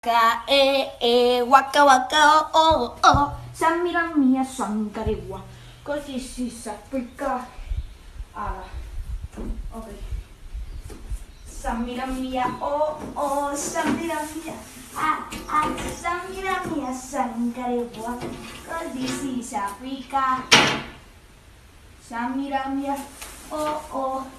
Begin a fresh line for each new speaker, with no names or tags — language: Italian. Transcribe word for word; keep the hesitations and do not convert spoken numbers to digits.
waka e e waka waka oh oh oh Samira mia sangarewa. Così si sa applicare alla ok Samira mia oh oh Samira mia ah ah Samira mia sangarewa. Così si sa applicare Samira mia oh oh